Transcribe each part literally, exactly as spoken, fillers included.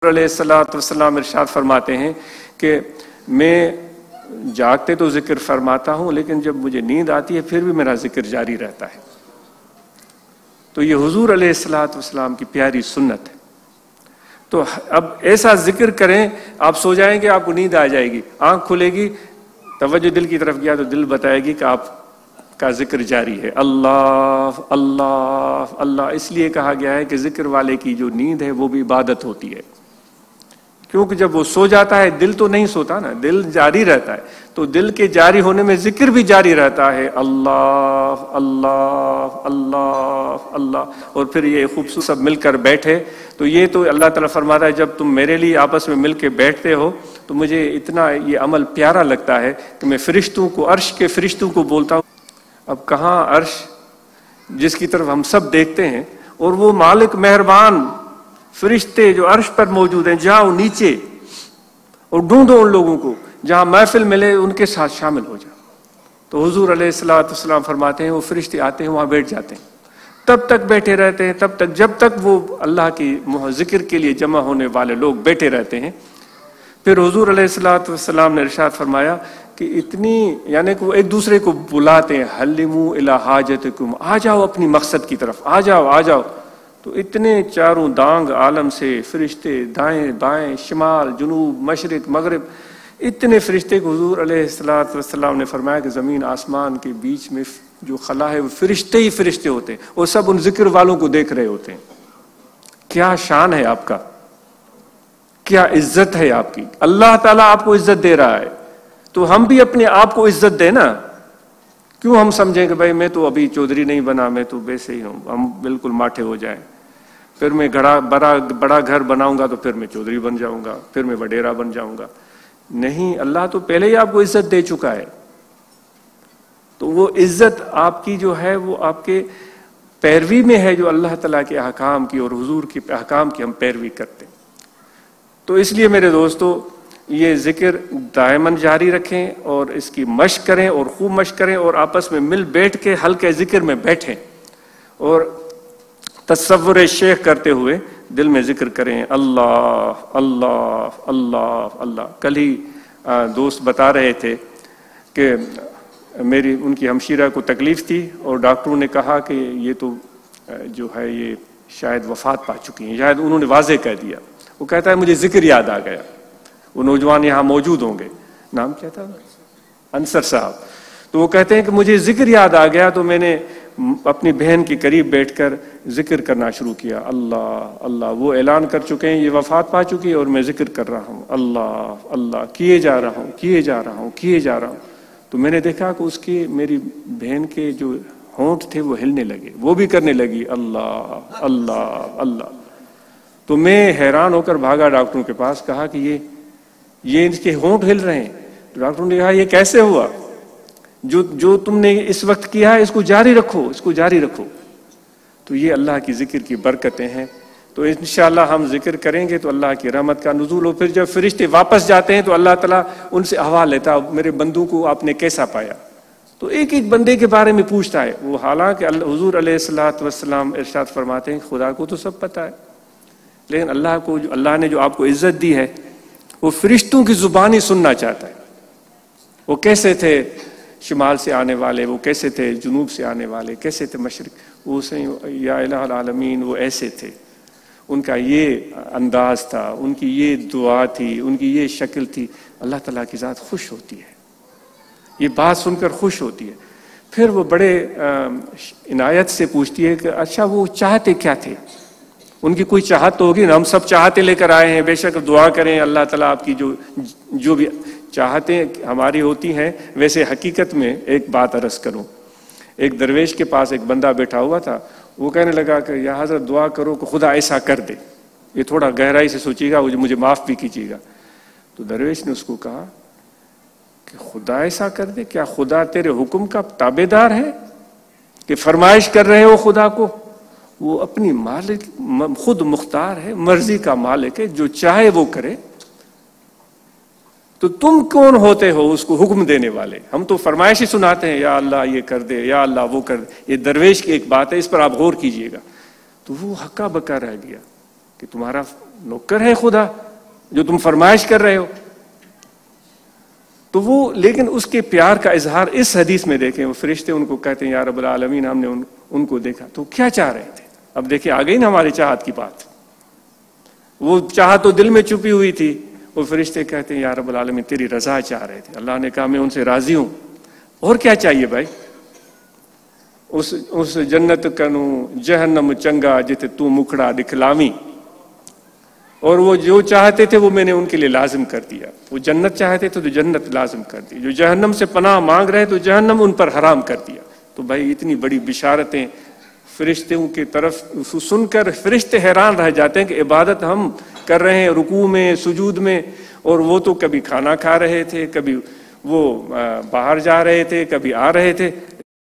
علیہ الصلوۃ والسلام ارشاد فرماتے ہیں کہ میں جاگتے تو ذکر فرماتا ہوں لیکن جب مجھے نیند آتی ہے پھر بھی میرا ذکر جاری رہتا ہے. تو یہ حضور علیہ الصلوۃ والسلام کی پیاری سنت ہے. تو اب ایسا ذکر کریں آپ سو جائیں گے آپ کو نیند آ جائے گی, آنکھ کھلے گی توجہ دل کی طرف گیا تو دل بتائے گی کہ آپ کا ذکر جاری ہے. اللہ اللہ اللہ. اس لیے کہا گیا ہے کہ ذکر والے کی جو نیند ہے وہ بھی عبادت ہوتی ہے, کیونکہ جب وہ سو جاتا ہے دل تو نہیں سوتا نا, دل جاری رہتا ہے. تو دل کے جاری ہونے میں ذکر بھی جاری رہتا ہے, اللہ اللہ اللہ اللہ. اور پھر یہ خوبصورت سب مل کر بیٹھے تو یہ تو اللہ تعالیٰ فرماتا ہے جب تم میرے لیے آپس میں مل کے بیٹھتے ہو تو مجھے اتنا یہ عمل پیارا لگتا ہے کہ میں فرشتوں کو, عرش کے فرشتوں کو بولتا ہوں. اب کہاں عرش جس کی طرف ہم سب دیکھتے ہیں, اور وہ مالک مہربان فرشتے جو عرش پر موجود ہیں, جاؤ نیچے اور ڈھونڈو ان لوگوں کو جہاں محفل ملے ان کے ساتھ شامل ہو جاؤ. تو حضور علیہ الصلوۃ والسلام فرماتے ہیں وہ فرشتے آتے ہیں وہاں بیٹھ جاتے ہیں, تب تک بیٹھے رہتے ہیں تب تک جب تک وہ اللہ کی ذکر کے لیے جمع ہونے والے لوگ بیٹھے رہتے ہیں. پھر حضور علیہ الصلوۃ والسلام نے ارشاد فرمایا کہ اتنی یعنی کہ وہ ایک دوسرے کو بلاتے ہیں, حلموا الی حاجتکم, آ جاؤ اپنی مقصد کی طرف, آ جاؤ آ جاؤ. تو اتنے چاروں دانگ عالم سے فرشتے, دائیں بائیں شمال جنوب مشرق مغرب, اتنے فرشتے کو حضور علیہ الصلوۃ والسلام نے فرمایا کہ زمین آسمان کے بیچ میں جو خلا ہے وہ فرشتے ہی فرشتے ہوتے ہیں, اور سب ان ذکر والوں کو دیکھ رہے ہوتے ہیں. کیا شان ہے آپ کا, کیا عزت ہے آپ کی. اللہ تعالیٰ آپ کو عزت دے رہا ہے تو ہم بھی اپنے آپ کو عزت دیں نا. کیوں ہم سمجھیں کہ بھائی میں تو ابھی چودھری نہیں بنا, میں تو ویسے ہی ہوں, ہم بالکل ماٹھے ہو جائیں. پھر میں گھڑا بڑا بڑا گھر بناؤں گا تو پھر میں چودھری بن جاؤں گا, پھر میں وڈیرا بن جاؤں گا. نہیں, اللہ تو پہلے ہی آپ کو عزت دے چکا ہے. تو وہ عزت آپ کی جو ہے وہ آپ کے پیروی میں ہے, جو اللہ تعالیٰ کے احکام کی اور حضور کے احکام کی ہم پیروی کرتے ہیں. تو اس لیے میرے دوستو یہ ذکر دائماً جاری رکھیں اور اس کی مشق کریں اور خوب مشق کریں, اور آپس میں مل بیٹھ کے ہلکے ذکر میں بیٹھیں اور تصور شیخ کرتے ہوئے دل میں ذکر کریں اللہ اللہ اللہ اللہ. کل ہی دوست بتا رہے تھے کہ میری ان کی ہمشیرہ کو تکلیف تھی اور ڈاکٹروں نے کہا کہ یہ تو جو ہے یہ شاید وفات پا چکی ہیں, شاید انہوں نے واضح کہہ دیا. وہ کہتا ہے مجھے ذکر یاد آ گیا. وہ نوجوان یہاں موجود ہوں گے, نام کیا تھا, انصر صاحب. تو وہ کہتے ہیں کہ مجھے ذکر یاد آ گیا تو میں نے اپنی بہن کے قریب بیٹھ کر ذکر کرنا شروع کیا, اللہ اللہ. وہ اعلان کر چکے ہیں یہ وفات پا چکی ہے اور میں ذکر کر رہا ہوں, اللہ اللہ کیے جا رہا ہوں کیے جا رہا ہوں کیے جا رہا ہوں. تو میں نے دیکھا کہ اس کی میری بہن کے جو ہونٹ تھے وہ ہلنے لگے, وہ بھی کرنے لگی اللہ اللہ اللہ. تو میں حیران ہو کر بھاگا ڈاکٹروں کے پاس, کہا کہ یہ یہ ان کے ہونٹ ہل رہے ہیں. تو ڈاکٹروں نے کہا یہ کیسے ہوا, جو جو تم نے اس وقت کیا ہے اس کو جاری رکھو, اس کو جاری رکھو. تو یہ اللہ کی ذکر کی برکتیں ہیں. تو انشاءاللہ ہم ذکر کریں گے تو اللہ کی رحمت کا نزول ہو. پھر جب فرشتے واپس جاتے ہیں تو اللہ تعالیٰ ان سے احوال لیتا, میرے بندوں کو آپ نے کیسا پایا. تو ایک ایک بندے کے بارے میں پوچھتا ہے وہ, حالانکہ حضور علیہ الصلوۃ والسلام ارشاد فرماتے ہیں خدا کو تو سب پتہ ہے, لیکن اللہ کو جو اللہ نے جو آپ کو عزت دی ہے وہ فرشتوں کی زبانی سننا چاہتا ہے. وہ کیسے تھے شمال سے آنے والے, وہ کیسے تھے جنوب سے آنے والے, کیسے تھے مشرق, وہ سے یا الہ العالمین وہ ایسے تھے, ان کا یہ انداز تھا, ان کی یہ دعا تھی, ان کی یہ شکل تھی. اللہ تعالیٰ کی ذات خوش ہوتی ہے, یہ بات سن کر خوش ہوتی ہے. پھر وہ بڑے عنایت سے پوچھتی ہے کہ اچھا وہ چاہتے کیا تھے. ان کی کوئی چاہت تو ہوگی نا, ہم سب چاہتے لے کر آئے ہیں, بے شک دعا کریں اللہ تعالیٰ آپ کی جو جو بھی چاہتیں ہماری ہوتی ہیں. ویسے حقیقت میں ایک بات عرض کروں, ایک درویش کے پاس ایک بندہ بیٹھا ہوا تھا, وہ کہنے لگا کہ یا حضرت دعا کرو کہ خدا ایسا کر دے, یہ تھوڑا گہرائی سے سوچیے گا, مجھے معاف بھی کیجیے گا. تو درویش نے اس کو کہا کہ خدا ایسا کر دے, کیا خدا تیرے حکم کا تابع دار ہے کہ فرمائش کر رہے ہو خدا کو؟ وہ اپنی مالک خود مختار ہے, مرضی کا مالک ہے, جو چاہے وہ کرے. تو تم کون ہوتے ہو اس کو حکم دینے والے؟ ہم تو فرمائش ہی سناتے ہیں, یا اللہ یہ کر دے, یا اللہ وہ کر دے. یہ درویش کی ایک بات ہے, اس پر آپ غور کیجئے گا. تو وہ ہکا بکا رہ گیا کہ تمہارا नौकर है खुदा जो तुम फरमाइश कर रहे हो। तो वो लेकिन उसके प्यार का इजहार इस हदीस में देखें, वो फरिश्ते उनको कहते हैं या रब्बुल आलमीन, हमने उन, उनको देखा तो क्या चाह रहे थे। अब देखिए आ गई ना हमारी चाहत की बात, वो चाह तो दिल में छुपी हुई थी, वो फरिश्ते कहते हैं या रब्बुल आलमीन तेरी रजा चाह रहे थे। अल्लाह ने कहा मैं उनसे राजी हूं, और क्या चाहिए भाई। उस उस जन्नत कनू जहन्नम चंगा जिथे तू मुखड़ा दिखलावी, और वो जो चाहते थे वो मैंने उनके लिए लाजिम कर दिया। वो जन्नत चाहते थे तो जन्नत लाजिम कर दी, जो जहन्नम से पनाह मांग रहे तो जहन्नम उन पर हराम कर दिया। तो भाई इतनी बड़ी बिशारतें फरिश्तों की तरफ सुनकर फरिश्ते हैरान रह जाते हैं कि इबादत हम कर रहे हैं रुकू में सुजूद में, और वो तो कभी खाना खा रहे थे, कभी वो बाहर जा रहे थे, कभी आ रहे थे।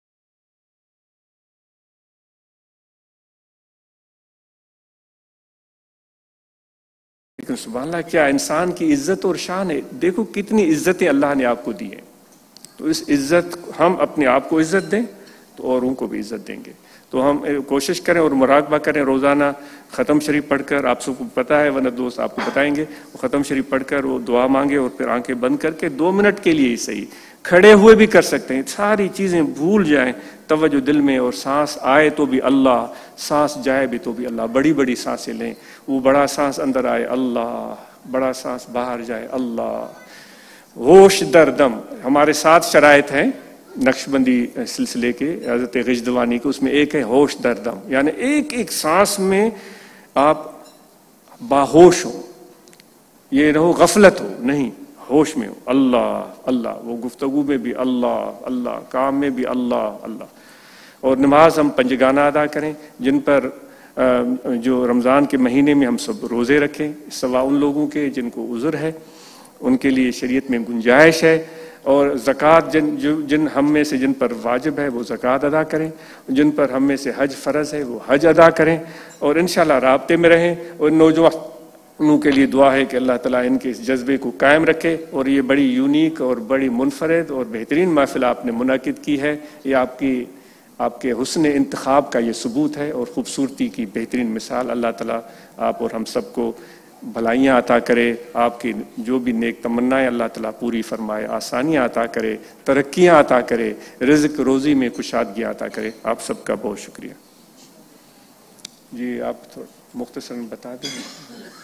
लेकिन सुभान अल्लाह क्या इंसान की इज्जत और शान है। देखो कितनी इज्जतें अल्लाह ने आपको दी हैं, तो इस इज्जत हम अपने आप को इज्जत दें तो औरों को भी इज्जत देंगे। तो हम कोशिश करें और मुराकबा करें रोज़ाना ख़त्म शरीफ पढ़कर, आप सबको पता है वरना दोस्त आपको बताएंगे, वो ख़त्म शरीफ पढ़कर वो दुआ मांगे और फिर आंखें बंद करके दो मिनट के लिए ही सही, खड़े हुए भी कर सकते हैं, सारी चीज़ें भूल जाएं, तवज्जो दिल में, और सांस आए तो भी अल्लाह, सांस जाए भी तो भी अल्लाह। बड़ी बड़ी सांसें लें, वो बड़ा सांस अंदर आए अल्लाह, बड़ा सांस बाहर जाए अल्लाह। होश दर दम हमारे साथ शराइत हैं नक्शबंदी सिलसिले के हज़रत गिजदवानी के, उसमें एक है होश दर दम, यानी एक एक सांस में आप बाहोश हो, ये ना हो गफलत हो, नहीं होश में हो अल्लाह अल्लाह, वो गुफ्तगू में भी अल्लाह अल्लाह, काम में भी अल्लाह अल्लाह। और नमाज हम पंजगाना अदा करें, जिन पर जो रमज़ान के महीने में हम सब रोज़े रखें, सवा उन लोगों के जिनको उज़्र है, उनके लिए शरीयत में गुंजाइश है। और ज़कात जिन जो जिन हम में से जिन पर वाजिब है वो ज़कात अदा करें, जिन पर हम में से हज फ़र्ज़ है वो हज अदा करें, और इंशाअल्लाह राब्ते में रहें। और नौजवानों के लिए दुआ है कि अल्लाह ताला इनके इस जज्बे को कायम रखे। और ये बड़ी यूनिक और बड़ी मुनफरद और बेहतरीन महफिल आपने मुनाकिद की है, ये आपकी आपके हुस्न इंतखाब का ये सबूत है और ख़ूबसूरती की बेहतरीन मिसाल। अल्लाह ताला आप और हम सबको भलाइयाँ अता करे, आपकी जो भी नेक तमन्नाएं अल्लाह ताला पूरी फरमाए, आसानियाँ अता करे, तरक्कियाँ अता करे, रिज़्क़ रोज़ी में कुशादगी अता करे। आप सबका बहुत शुक्रिया। जी आप थोड़ा मुख्तसरन बता दें।